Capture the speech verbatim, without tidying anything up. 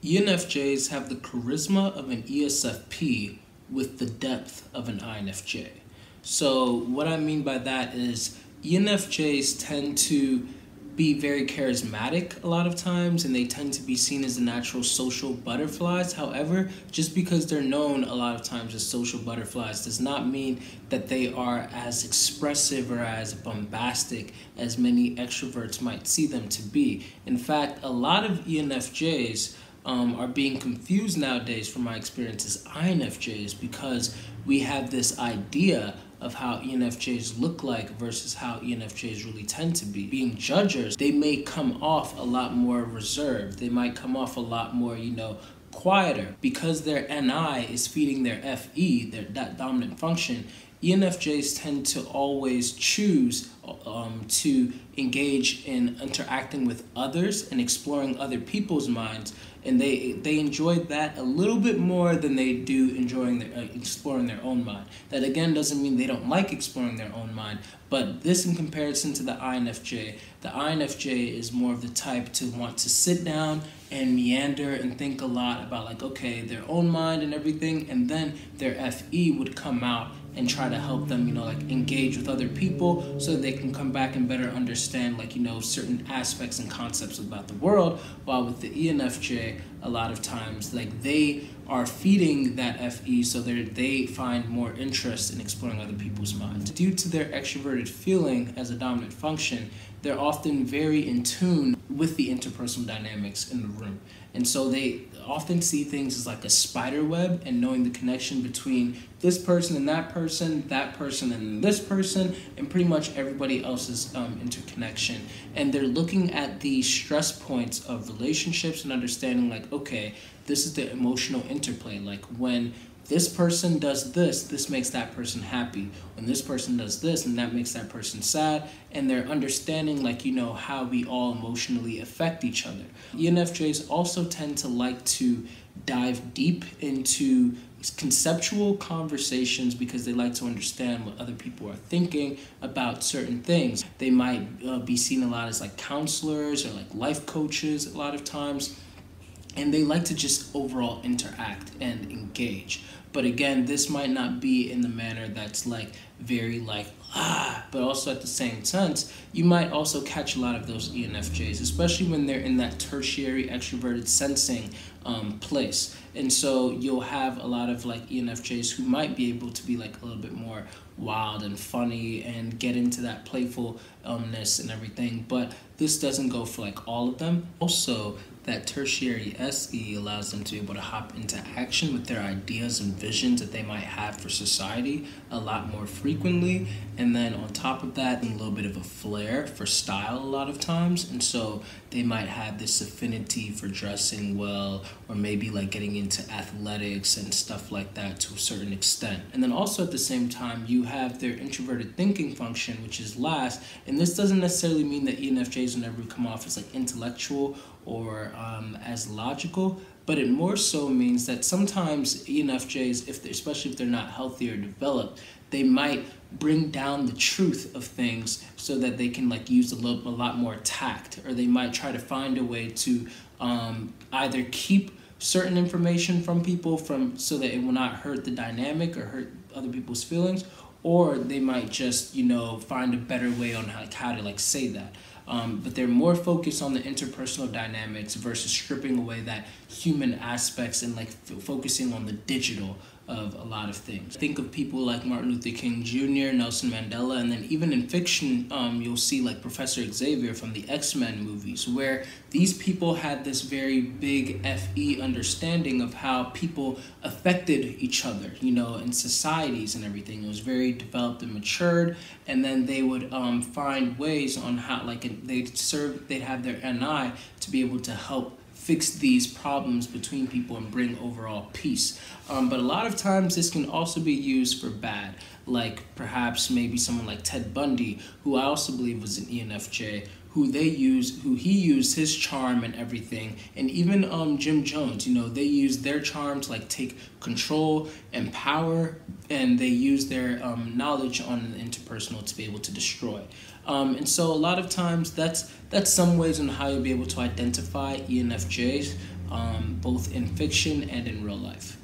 E N F Js have the charisma of an E S F P with the depth of an I N F J. So what I mean by that is E N F Js tend to be very charismatic a lot of times, and they tend to be seen as the natural social butterflies. However, just because they're known a lot of times as social butterflies does not mean that they are as expressive or as bombastic as many extroverts might see them to be. In fact, a lot of E N F Js um, are being confused nowadays, from my experience, as I N F Js, because we have this idea of how E N F Js look like versus how E N F Js really tend to be. Being judgers, they may come off a lot more reserved. They might come off a lot more, you know, quieter. Because their N I is feeding their F E, their that dominant function, E N F Js tend to always choose um, to engage in interacting with others and exploring other people's minds, and they they enjoy that a little bit more than they do enjoying their, uh, exploring their own mind. That again doesn't mean they don't like exploring their own mind, but this in comparison to the I N F J, the I N F J is more of the type to want to sit down and meander and think a lot about, like, okay, their own mind and everything, and then their F E would come out and try to help them, you know, like engage with other people so they can come back and better understand, like, you know, certain aspects and concepts about the world. While with the E N F J, a lot of times, like, they are feeding that F E so they they find more interest in exploring other people's minds. Due to their extroverted feeling as a dominant function, they're often very in tune with the interpersonal dynamics in the room. And so they often see things as like a spider web, and knowing the connection between this person and that person, that person and this person, and pretty much everybody else's um, interconnection. And they're looking at the stress points of relationships and understanding, like, okay, this is the emotional interplay. Like, when this person does this, this makes that person happy. When this person does this, and that makes that person sad. And they're understanding, like, you know, how we all emotionally affect each other. E N F Js also tend to like to dive deep into conceptual conversations because they like to understand what other people are thinking about certain things. They might uh, be seen a lot as like counselors or like life coaches a lot of times. And they like to just overall interact and engage. But again, this might not be in the manner that's like very like, ah, but also at the same sense, you might also catch a lot of those E N F Js, especially when they're in that tertiary extroverted sensing um, place. And so you'll have a lot of like E N F Js who might be able to be like a little bit more wild and funny and get into that playfulness and everything. But this doesn't go for like all of them. Also, that tertiary S E allows them to be able to hop into action with their ideas and visions that they might have for society a lot more frequently. And then on top of that, a little bit of a flair for style a lot of times. And so they might have this affinity for dressing well, or maybe like getting into athletics and stuff like that to a certain extent. And then also at the same time, you have their introverted thinking function, which is last. And this doesn't necessarily mean that E N F Js will never come off as like intellectual or um, as logical, but it more so means that sometimes E N F Js, if especially if they're not healthy or developed, they might bring down the truth of things so that they can like use a, little, a lot more tact, or they might try to find a way to um, either keep certain information from people from so that it will not hurt the dynamic or hurt other people's feelings, or they might just, you know, find a better way on how, like, how to like say that. Um, but they're more focused on the interpersonal dynamics versus stripping away that human aspects and like f focusing on the digital of a lot of things. Think of people like Martin Luther King Junior, Nelson Mandela, and then even in fiction, um, you'll see like Professor Xavier from the X-Men movies, where these people had this very big F E understanding of how people affected each other, you know, in societies and everything. It was very developed and matured, and then they would um, find ways on how, like, they'd serve, they'd have their N I to be able to help fix these problems between people and bring overall peace. Um, but a lot of times this can also be used for bad, like perhaps maybe someone like Ted Bundy, who I also believe was an E N F J, who they use, who he used his charm and everything, and even um, Jim Jones, you know, they use their charm to like take control and power, and they use their um, knowledge on the interpersonal to be able to destroy. Um, and so a lot of times that's that's some ways on how you'll be able to identify E N F Js. um, both in fiction and in real life.